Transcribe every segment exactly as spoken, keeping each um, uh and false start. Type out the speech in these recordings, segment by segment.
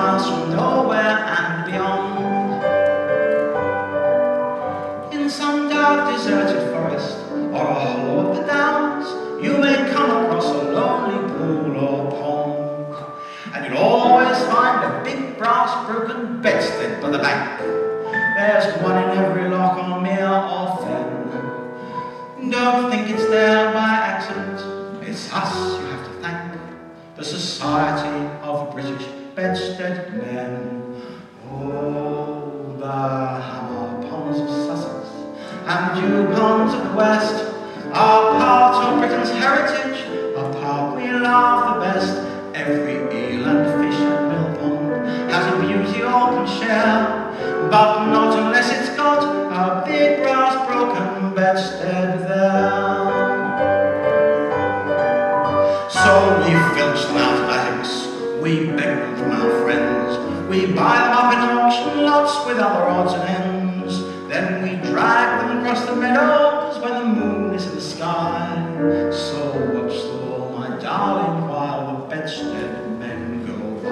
miles from nowhere and beyond. In some dark deserted forest or a hollow of the downs, you may come across a lonely pool or pond, and you'll always find a big brass broken bedstead by the bank. There's one in every loch on mere or fen. Don't think it's there by accident, it's us you have to thank, the Society of British Bedstead Men. Oh, the hammer ponds of Sussex and dew ponds of the West are part of Britain's heritage, a part we love the best. Every eel and fish and mill pond has a beauty all can share, but not unless it's got a big brass broken bedstead there. So we filch them out of attics, we beg them from our friends, we buy them up in auction lots with other odds and ends. Then we drag them across the meadows when the moon is in the sky. So watch the wall, my darling, while the bedstead men go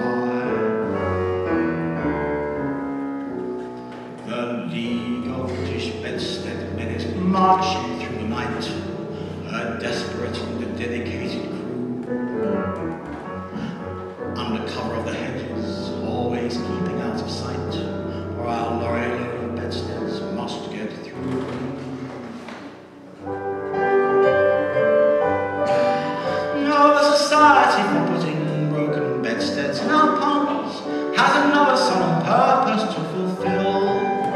by. The League of British Bedstead Men is marching through the night, a desperate and a dedicated crew, under cover of the hedges, always keeping out of sight, or our lorry load of bedsteads must get through. No, the Society for Putting Broken Bedsteads in our ponds has another solemn purpose to fulfill.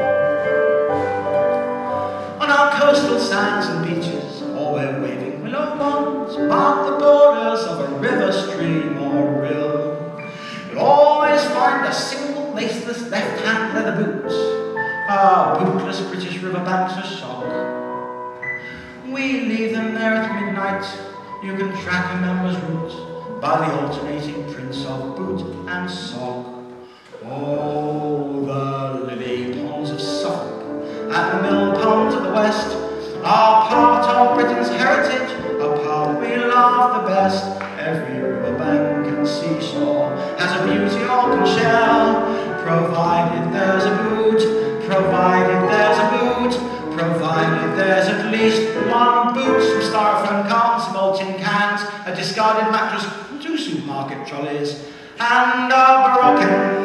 On our coastal sands and beaches, or where waving willow wands mark the borders of a river, stream, or rill, you'll always find a single laceless left-hand leather boot, our bootless British riverbanks are shock. We leave them there at midnight. You can track a member's route by the alternating prints of boot and sock. Oh, the lily ponds of Suffolk and the mill ponds of the West are part of Britain's heritage, a part we love the best. Every riverbank and seashore has a beauty all can share, provided there's a boot, provided there's a boot, provided there's at least one boot, some styrofoam cartons, some old tin cans, a discarded mattress, two supermarket trolleys, and a Baroque